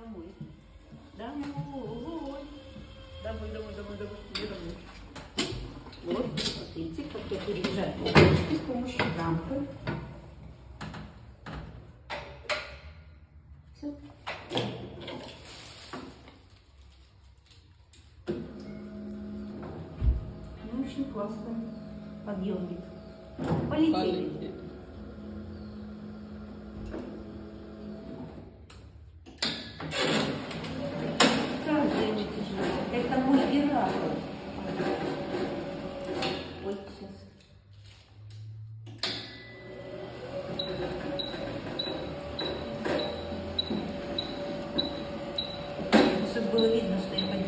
домой. Домой. Домой, домой, домой, домой. Иди домой. Вот, смотрите, как я переезжаю с помощью рампы. Все. Ну, очень классно. Подъемник. Полетели. Это мой генератор. Ой, сейчас. Чтобы было видно, что я поднимаю.